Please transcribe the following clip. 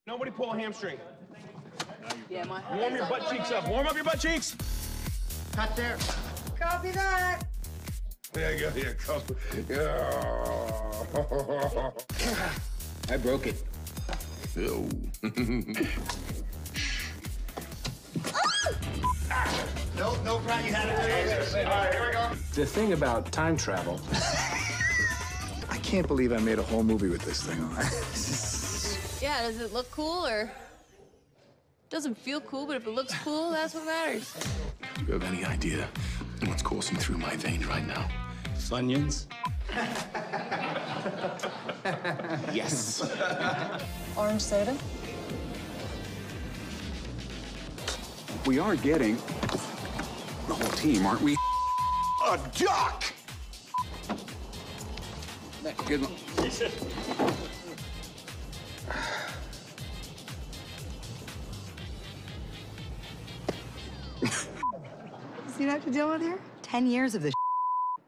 Nobody pull a hamstring. Yeah, my Warm your butt cheeks up. Warm up your butt cheeks. Cut there. Copy that. There you go. Yeah, copy. Yeah. I broke it. Ew. No problem. You had it. All right, here we go. The thing about time travel. I can't believe I made a whole movie with this thing on. Yeah, does it look cool or doesn't feel cool, but if it looks cool, that's what matters. Do you have any idea what's coursing through my veins right now? Funyuns? Yes. Orange soda? We are getting the whole team, aren't we? A duck! Good one. See what I have to deal with here? 10 years of this